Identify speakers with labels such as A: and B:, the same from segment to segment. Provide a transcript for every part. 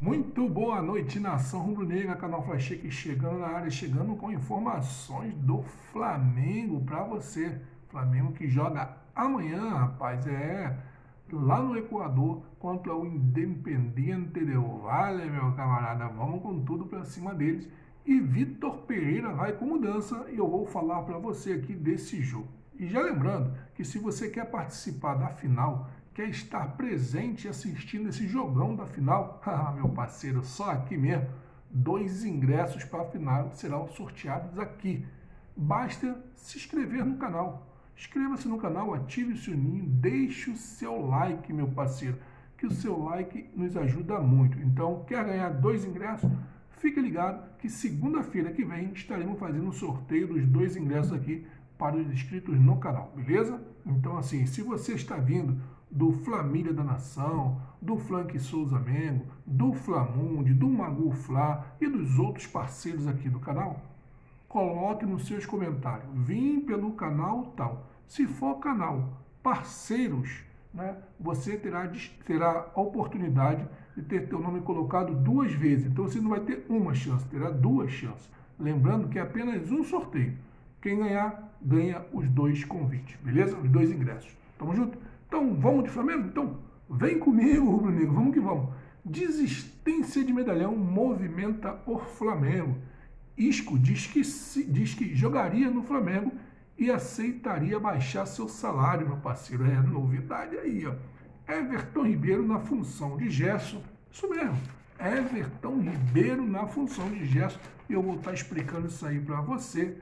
A: Muito boa noite, nação rubro-negra, canal Flash Cheque chegando na área, chegando com informações do Flamengo para você. Flamengo que joga amanhã, rapaz, lá no Equador contra o Independiente del Valle, meu camarada. Vamos com tudo para cima deles. E Vitor Pereira vai com mudança e eu vou falar para você aqui desse jogo. E já lembrando que se você quer participar da final, quer estar presente assistindo esse jogão da final, meu parceiro, só aqui mesmo, 2 ingressos para a final serão sorteados aqui. Basta se inscrever no canal. Inscreva-se no canal, ative o sininho, deixe o seu like, meu parceiro, que o seu like nos ajuda muito. Então, quer ganhar 2 ingressos? Fique ligado que segunda-feira que vem estaremos fazendo o sorteio dos 2 ingressos aqui para os inscritos no canal, beleza? Então, assim, se você está vindo do Família da Nação, do Flank Souza Mengo, do Flamundi, do Magu Fla e dos outros parceiros aqui do canal, coloque nos seus comentários, vim pelo canal tal. Se for canal parceiros, né, você terá a oportunidade de ter seu nome colocado 2 vezes. Então você não vai ter uma chance, terá 2 chances. Lembrando que é apenas um sorteio. Quem ganhar, ganha os 2 convites, beleza? Os 2 ingressos. Tamo junto? Então, vamos de Flamengo? Então, vem comigo, rubro-negro, vamos que vamos. Desistência de medalhão movimenta o Flamengo. Isco diz que jogaria no Flamengo e aceitaria baixar seu salário, meu parceiro. É novidade aí, ó. Everton Ribeiro na função de Gerson. Isso mesmo. Everton Ribeiro na função de Gerson. E eu vou estar explicando isso aí para você.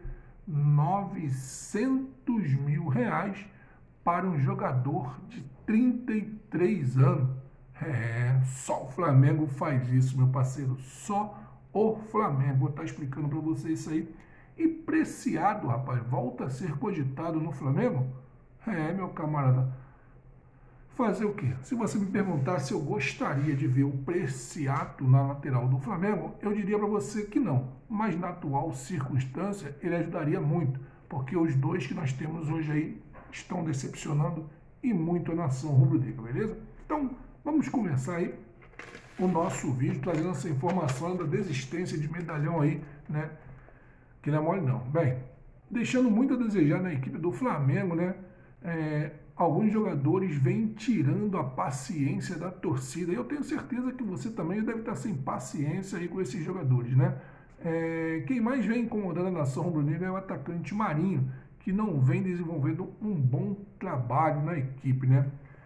A: R$900 mil para um jogador de 33 anos. Só o Flamengo faz isso, meu parceiro. Só o Flamengo. Vou estar explicando para você isso aí. E Preciado, rapaz, volta a ser cogitado no Flamengo? Meu camarada. Fazer o quê? Se você me perguntar se eu gostaria de ver o Preciado na lateral do Flamengo, eu diria para você que não. Mas na atual circunstância, ele ajudaria muito. Porque os 2 que nós temos hoje aí estão decepcionando e muito a nação rubro-negra, beleza? Então, vamos começar aí o nosso vídeo trazendo essa informação da desistência de medalhão aí, né? Que não é mole não. Bem, deixando muito a desejar na equipe do Flamengo, né? Alguns jogadores vêm tirando a paciência da torcida. E eu tenho certeza que você também deve estar sem paciência aí com esses jogadores, né? Quem mais vem incomodando a nação rubro-negra é o atacante Marinho, que não vem desenvolvendo um bom trabalho na equipe, né?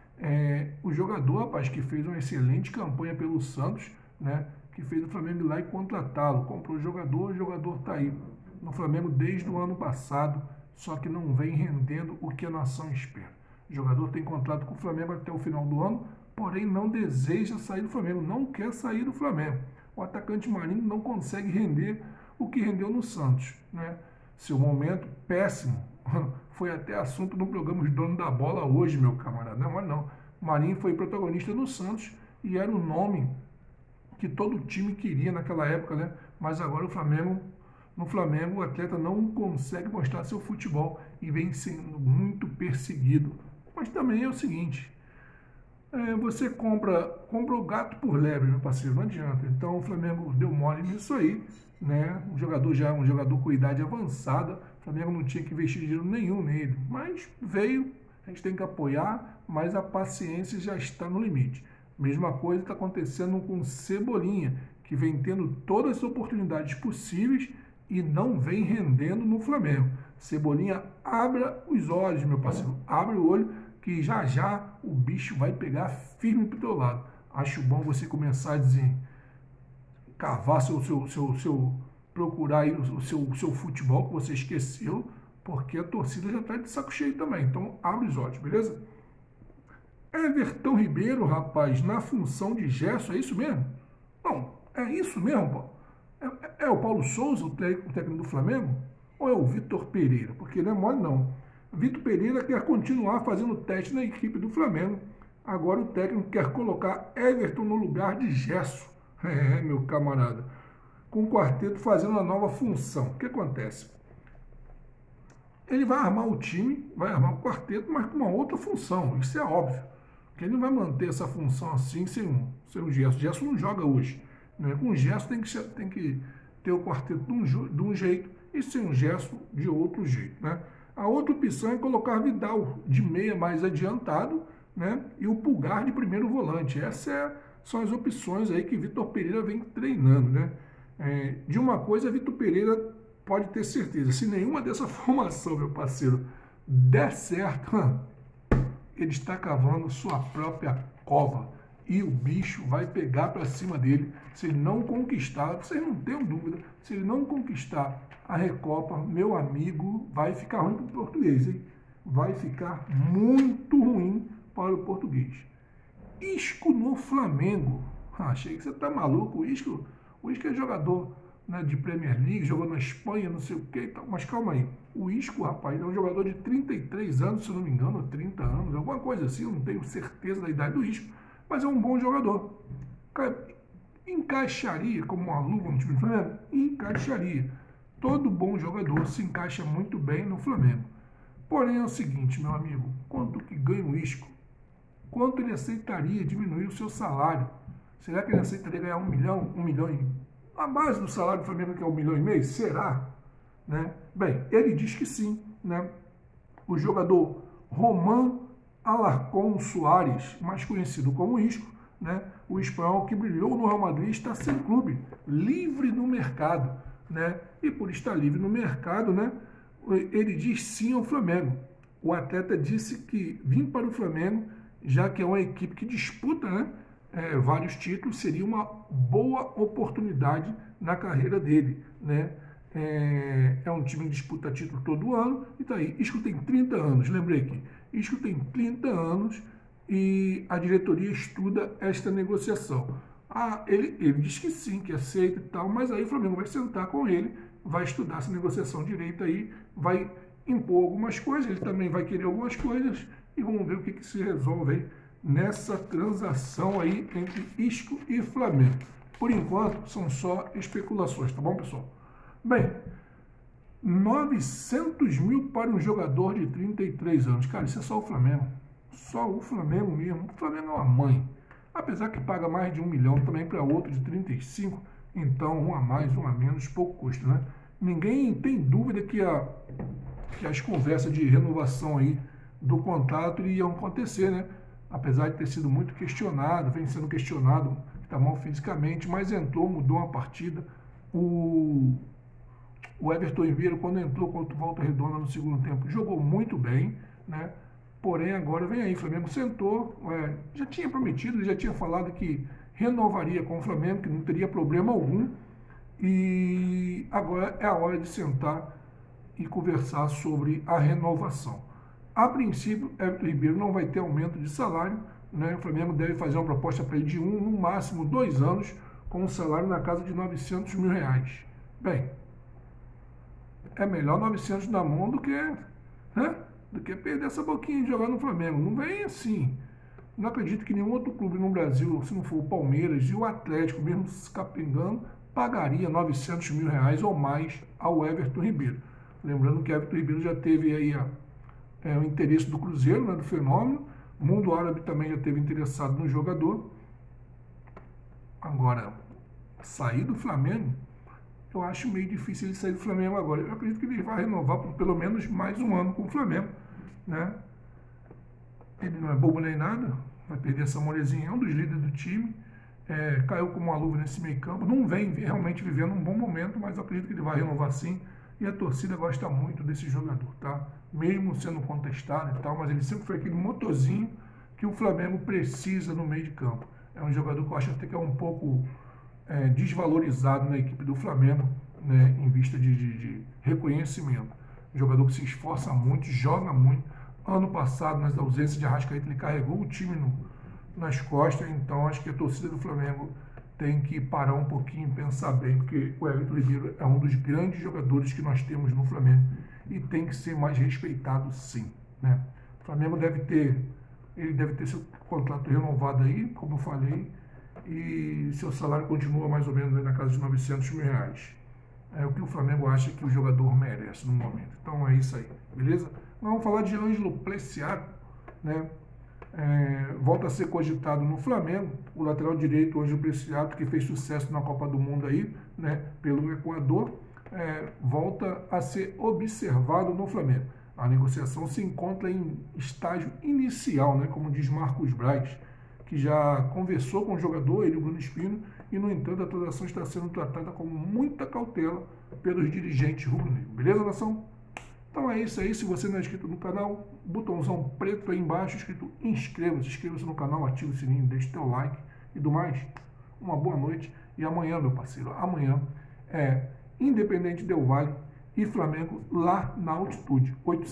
A: O jogador, rapaz, que fez uma excelente campanha pelo Santos, né? Que fez o Flamengo ir lá e contratá-lo. Comprou o jogador está aí no Flamengo desde o ano passado, só que não vem rendendo o que a nação espera. O jogador tem contrato com o Flamengo até o final do ano, porém não deseja sair do Flamengo, não quer sair do Flamengo. O atacante Marinho não consegue render o que rendeu no Santos, né? Seu momento péssimo foi até assunto no programa Os Donos da Bola hoje, meu camarada. Não, mas não. Marinho foi protagonista no Santos e era o nome que todo time queria naquela época, né? Mas agora no Flamengo o atleta não consegue mostrar seu futebol e vem sendo muito perseguido. Mas também é o seguinte, você compra o gato por lebre, meu parceiro, não adianta. Então o Flamengo deu mole nisso aí, né? Um jogador com idade avançada, o Flamengo não tinha que investir dinheiro nenhum nele, mas veio, a gente tem que apoiar, mas a paciência já está no limite. Mesma coisa está acontecendo com Cebolinha, que vem tendo todas as oportunidades possíveis e não vem rendendo no Flamengo. Cebolinha, abra os olhos, meu parceiro, abre o olho, que já já o bicho vai pegar firme pro teu lado. Acho bom você começar a cavar procurar aí o seu futebol que você esqueceu, porque a torcida já está de saco cheio também. Então abre os olhos, beleza? Everton Ribeiro, rapaz, na função de Gerson, é isso mesmo? Não, é isso mesmo, Paulo? É o Paulo Souza, o técnico do Flamengo? Ou é o Vitor Pereira? Porque não é mole não. Vitor Pereira quer continuar fazendo teste na equipe do Flamengo. Agora o técnico quer colocar Everton no lugar de Gerson. Meu camarada. Com o quarteto fazendo uma nova função. O que acontece? Ele vai armar o time, vai armar o quarteto, mas com uma outra função. Isso é óbvio. que ele não vai manter essa função assim sem o Gerson. O Gerson não joga hoje, né? Com o Gerson tem que ter o quarteto de um jeito e sem o Gerson de outro jeito, né? A outra opção é colocar Vidal de meia mais adiantado, né? E o Pulgar de primeiro volante. São as opções aí que Vitor Pereira vem treinando, né? De uma coisa, Vitor Pereira pode ter certeza, se nenhuma dessa formação, meu parceiro, der certo, ele está cavando sua própria cova e o bicho vai pegar para cima dele se ele não conquistar. Vocês não tenham dúvida, se ele não conquistar a Recopa, meu amigo, vai ficar ruim para o português, hein? Vai ficar muito ruim para o português. Isco no Flamengo. Achei que você tá maluco. O Isco é jogador, né, de Premier League, jogou na Espanha, não sei o que e tal. Mas calma aí. O Isco, rapaz, é um jogador de 33 anos, se não me engano, 30 anos, alguma coisa assim. Eu não tenho certeza da idade do Isco, mas é um bom jogador. Encaixaria como uma luva no time do Flamengo? Encaixaria. Todo bom jogador se encaixa muito bem no Flamengo. Porém é o seguinte, meu amigo, quanto que ganha o Isco? Quanto ele aceitaria diminuir o seu salário? Será que ele aceitaria ganhar 1 milhão, 1 milhão e... A base do salário do Flamengo que é 1,5 milhão? Será? Né? Bem, ele diz que sim, né? O jogador Román Alarcón Soares, mais conhecido como Isco, né? O espanhol que brilhou no Real Madrid, está sem clube, livre no mercado, né? E por estar livre no mercado, né, ele diz sim ao Flamengo. O atleta disse que vir para o Flamengo, já que é uma equipe que disputa, né, vários títulos, seria uma boa oportunidade na carreira dele, né? É um time que disputa título todo ano, e tá aí. Isco tem 30 anos, lembrei aqui. Isco tem 30 anos e a diretoria estuda esta negociação. Ele diz que sim, que aceita e tal, mas aí o Flamengo vai sentar com ele, vai estudar essa negociação direito aí, vai impor algumas coisas, ele também vai querer algumas coisas, e vamos ver o que se resolve aí nessa transação aí entre Isco e Flamengo. Por enquanto, são só especulações, tá bom, pessoal? Bem, 900 mil para um jogador de 33 anos. Cara, isso é só o Flamengo. Só o Flamengo mesmo. O Flamengo é uma mãe. Apesar que paga mais de 1 milhão também para outro de 35, então um a mais, um a menos, pouco custa, né? Ninguém tem dúvida que as conversas de renovação aí do contrato iriam acontecer, né? Apesar de ter sido muito questionado, vem sendo questionado, está mal fisicamente, mas entrou, mudou uma partida. O Everton Ribeiro, quando entrou contra o Volta Redonda no segundo tempo, jogou muito bem, né? Porém, agora vem aí, o Flamengo sentou, já tinha prometido, já tinha falado que renovaria com o Flamengo, que não teria problema algum, e agora é a hora de sentar e conversar sobre a renovação. A princípio, Everton Ribeiro não vai ter aumento de salário, né? O Flamengo deve fazer uma proposta para ele de no máximo 2 anos, com um salário na casa de 900 mil reais. Bem, é melhor 900 na mão do que, né, do que perder essa boquinha de jogar no Flamengo. Não vem assim. Não acredito que nenhum outro clube no Brasil, se não for o Palmeiras e o Atlético, mesmo se capengando, pagaria 900 mil reais ou mais ao Everton Ribeiro. Lembrando que Everton Ribeiro já teve aí o interesse do Cruzeiro, né, do Fenômeno. O mundo árabe também já teve interessado no jogador. Agora, sair do Flamengo, eu acho meio difícil ele sair do Flamengo agora. Eu acredito que ele vai renovar por pelo menos mais um ano com o Flamengo, né? Ele não é bobo nem nada, vai perder essa molezinha, é um dos líderes do time, caiu como uma luva nesse meio campo, não vem realmente vivendo um bom momento, mas eu acredito que ele vai renovar sim, e a torcida gosta muito desse jogador, tá? Mesmo sendo contestado e tal, mas ele sempre foi aquele motorzinho que o Flamengo precisa no meio de campo. É um jogador que eu acho até que é um pouco desvalorizado na equipe do Flamengo, né, em vista de reconhecimento. Um jogador que se esforça muito, joga muito. Ano passado, nas ausências de Arrascaeta, ele carregou o time nas costas, então acho que a torcida do Flamengo tem que parar um pouquinho e pensar bem, porque o Everton Ribeiro é um dos grandes jogadores que nós temos no Flamengo e tem que ser mais respeitado sim, né? O Flamengo deve ter seu contrato renovado aí, como eu falei, e seu salário continua mais ou menos aí na casa de 900 mil reais. É o que o Flamengo acha que o jogador merece no momento. Então é isso aí, beleza? Vamos falar de Ângelo Preciado, né? volta a ser cogitado no Flamengo, o lateral direito, Ângelo Preciado, que fez sucesso na Copa do Mundo aí, né, pelo Equador, volta a ser observado no Flamengo. A negociação se encontra em estágio inicial, né, como diz Marcos Braz, que já conversou com o jogador, ele e o Bruno Espino, e, no entanto, a transação está sendo tratada com muita cautela pelos dirigentes rubro-negros. Beleza, nação? Então é isso aí. Se você não é inscrito no canal, botãozão preto aí embaixo escrito inscreva-se. Inscreva-se no canal, ative o sininho, deixe teu like e do mais. Uma boa noite. E amanhã, meu parceiro, amanhã é Independente Del Valle e Flamengo lá na altitude,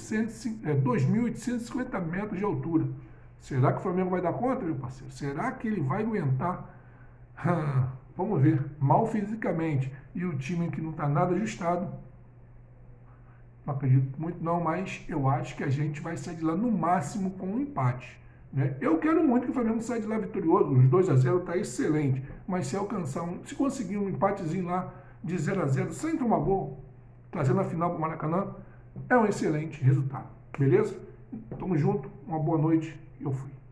A: 2.850 metros de altura. Será que o Flamengo vai dar conta, meu parceiro? Será que ele vai aguentar? Vamos ver. Mal fisicamente e o time que não está nada ajustado. Não acredito muito não, mas eu acho que a gente vai sair de lá no máximo com um empate. Né? Eu quero muito que o Flamengo saia de lá vitorioso, os 2-0 está excelente, mas se alcançar se conseguir um empatezinho lá de 0-0, sem tomar gol, trazendo a final para o Maracanã, é um excelente resultado. Beleza? Tamo junto, uma boa noite e eu fui.